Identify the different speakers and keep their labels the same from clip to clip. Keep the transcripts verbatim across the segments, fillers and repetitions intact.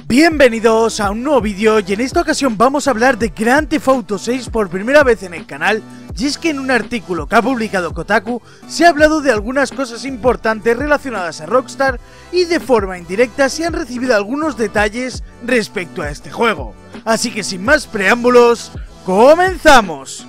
Speaker 1: Bienvenidos a un nuevo vídeo y en esta ocasión vamos a hablar de Grand Theft Auto seis por primera vez en el canal. Y es que en un artículo que ha publicado Kotaku se ha hablado de algunas cosas importantes relacionadas a Rockstar y de forma indirecta se han recibido algunos detalles respecto a este juego. Así que sin más preámbulos, ¡comenzamos!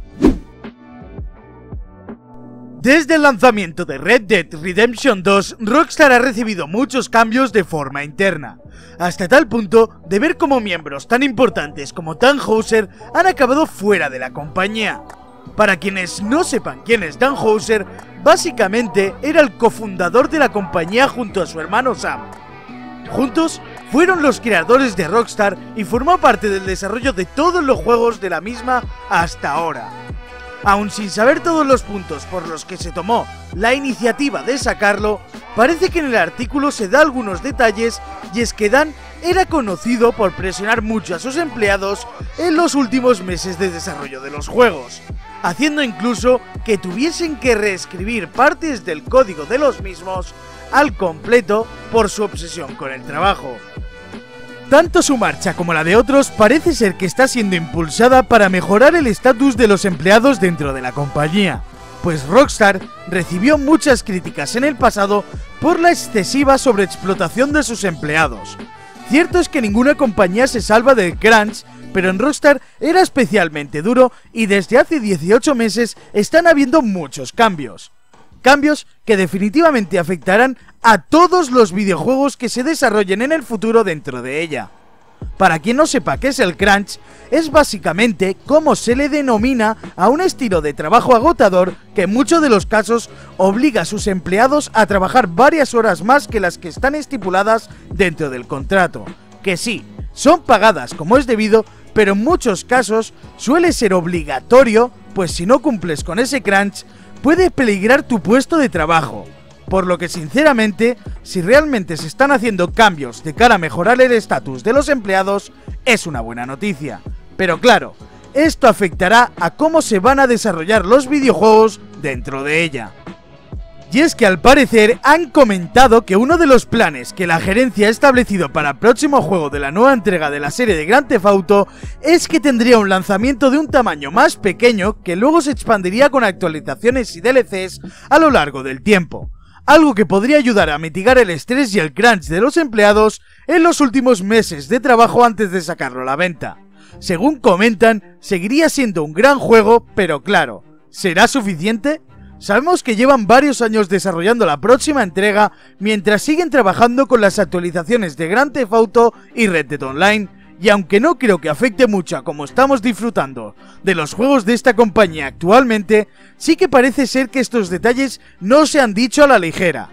Speaker 1: Desde el lanzamiento de Red Dead Redemption dos, Rockstar ha recibido muchos cambios de forma interna, hasta tal punto de ver cómo miembros tan importantes como Dan Houser han acabado fuera de la compañía. Para quienes no sepan quién es Dan Houser, básicamente era el cofundador de la compañía junto a su hermano Sam. Juntos fueron los creadores de Rockstar y formó parte del desarrollo de todos los juegos de la misma hasta ahora. Aún sin saber todos los puntos por los que se tomó la iniciativa de sacarlo, parece que en el artículo se da algunos detalles, y es que Dan era conocido por presionar mucho a sus empleados en los últimos meses de desarrollo de los juegos, haciendo incluso que tuviesen que reescribir partes del código de los mismos al completo por su obsesión con el trabajo. Tanto su marcha como la de otros parece ser que está siendo impulsada para mejorar el estatus de los empleados dentro de la compañía, pues Rockstar recibió muchas críticas en el pasado por la excesiva sobreexplotación de sus empleados. Cierto es que ninguna compañía se salva del crunch, pero en Rockstar era especialmente duro y desde hace dieciocho meses están habiendo muchos cambios. Cambios que definitivamente afectarán a todos los videojuegos que se desarrollen en el futuro dentro de ella. Para quien no sepa qué es el crunch, es básicamente cómo se le denomina a un estilo de trabajo agotador que en muchos de los casos obliga a sus empleados a trabajar varias horas más que las que están estipuladas dentro del contrato, que sí, son pagadas como es debido, pero en muchos casos suele ser obligatorio, pues si no cumples con ese crunch, puede peligrar tu puesto de trabajo. Por lo que sinceramente, si realmente se están haciendo cambios de cara a mejorar el estatus de los empleados, es una buena noticia. Pero claro, esto afectará a cómo se van a desarrollar los videojuegos dentro de ella. Y es que al parecer han comentado que uno de los planes que la gerencia ha establecido para el próximo juego de la nueva entrega de la serie de Grand Theft Auto es que tendría un lanzamiento de un tamaño más pequeño que luego se expandiría con actualizaciones y D L Cs a lo largo del tiempo. Algo que podría ayudar a mitigar el estrés y el crunch de los empleados en los últimos meses de trabajo antes de sacarlo a la venta. Según comentan, seguiría siendo un gran juego, pero claro, ¿será suficiente? Sabemos que llevan varios años desarrollando la próxima entrega mientras siguen trabajando con las actualizaciones de Grand Theft Auto y Red Dead Online, y aunque no creo que afecte mucho a cómo estamos disfrutando de los juegos de esta compañía actualmente, sí que parece ser que estos detalles no se han dicho a la ligera.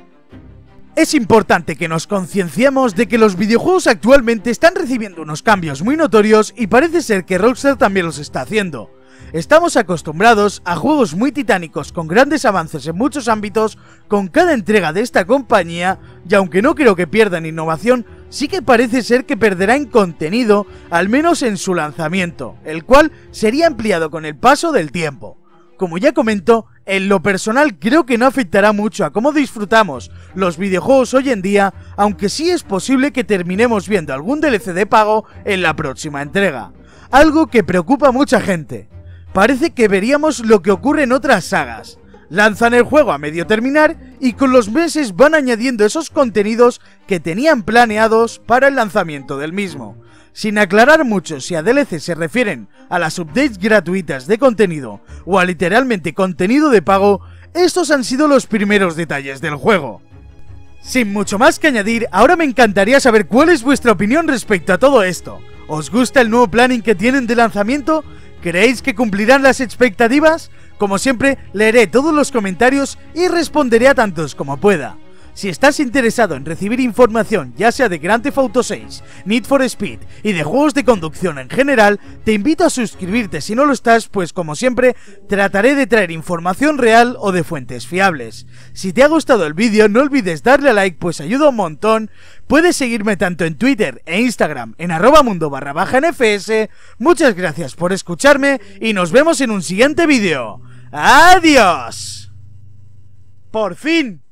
Speaker 1: Es importante que nos concienciemos de que los videojuegos actualmente están recibiendo unos cambios muy notorios y parece ser que Rockstar también los está haciendo. Estamos acostumbrados a juegos muy titánicos con grandes avances en muchos ámbitos con cada entrega de esta compañía, y aunque no creo que pierdan innovación, sí que parece ser que perderá en contenido, al menos en su lanzamiento, el cual sería ampliado con el paso del tiempo. Como ya comento, en lo personal creo que no afectará mucho a cómo disfrutamos los videojuegos hoy en día, aunque sí es posible que terminemos viendo algún D L C de pago en la próxima entrega, algo que preocupa a mucha gente. Parece que veríamos lo que ocurre en otras sagas. Lanzan el juego a medio terminar y con los meses van añadiendo esos contenidos que tenían planeados para el lanzamiento del mismo. Sin aclarar mucho si a D L C se refieren a las updates gratuitas de contenido o a literalmente contenido de pago, estos han sido los primeros detalles del juego. Sin mucho más que añadir, ahora me encantaría saber cuál es vuestra opinión respecto a todo esto. ¿Os gusta el nuevo planning que tienen de lanzamiento? ¿Creéis que cumplirán las expectativas? Como siempre, leeré todos los comentarios y responderé a tantos como pueda. Si estás interesado en recibir información ya sea de Grand Theft Auto seis, Need for Speed y de juegos de conducción en general, te invito a suscribirte si no lo estás, pues como siempre, trataré de traer información real o de fuentes fiables. Si te ha gustado el vídeo, no olvides darle a like, pues ayuda un montón. Puedes seguirme tanto en Twitter e Instagram en arroba mundo barra baja nfs. Muchas gracias por escucharme y nos vemos en un siguiente vídeo. ¡Adiós! ¡Por fin!